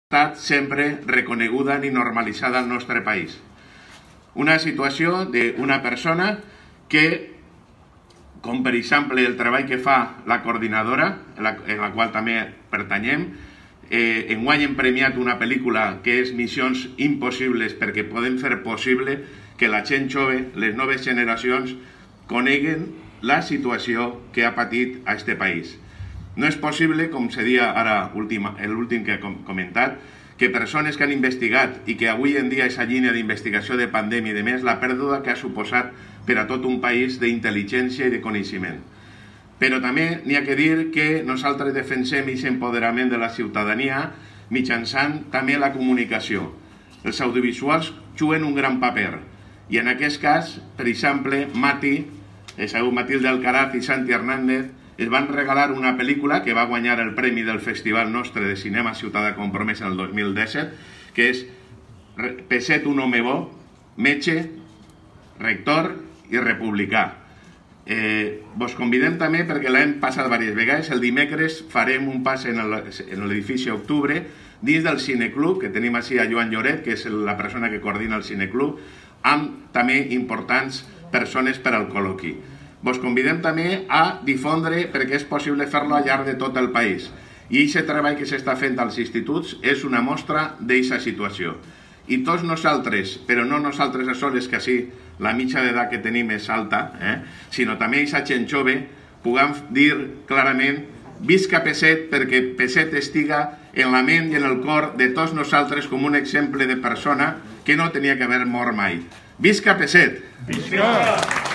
estat sempre reconeguda ni normalitzada al nostre país. Una situació d'una persona que, com per exemple el treball que fa la coordinadora, en la qual també pertanyem, enguany hem premiat una pel·lícula que és Missions Impossibles perquè podem fer possible que la gent jove, les noves generacions, coneguen la situació que ha patit a este país. No és possible, com se deia ara l'últim que he comentat, que persones que han investigat i que avui en dia és a línia d'investigació de pandèmia i de més, la pèrdua que ha suposat per a tot un país d'intel·ligència i de coneixement. Però també n'hi ha que dir que nosaltres defensem aquest empoderament de la ciutadania mitjançant també la comunicació. Els audiovisuals juguen un gran paper i en aquest cas, per exemple, Matilde Alcaraz i Santi Hernández es van regalar una pel·lícula que va guanyar el premi del Festival nostre de Cinema Ciutat Compromesa en el 2017, que és Peset, un home bo, metge, rector i republicà. Vos convidem també perquè l'hem passat diverses vegades. El dimecres farem un pas en l'edifici Octubre dins del Cineclub, que tenim així a Joan Lloret, que és la persona que coordina el Cineclub, amb també importants persones per al col·loqui. Vos convidem també a difondre perquè és possible fer-lo al llarg de tot el país. I aquest treball que s'està fent als instituts és una mostra d'aquesta situació. I tots nosaltres, però no nosaltres a soles, que així la mitja d'edat que tenim és alta, sinó també aquesta gent jove, puguem dir clarament visca Peset, perquè Peset estiga en la ment i en el cor de tots nosaltres com un exemple de persona que no tenia que haver mort mai. Visca Peset! Visca!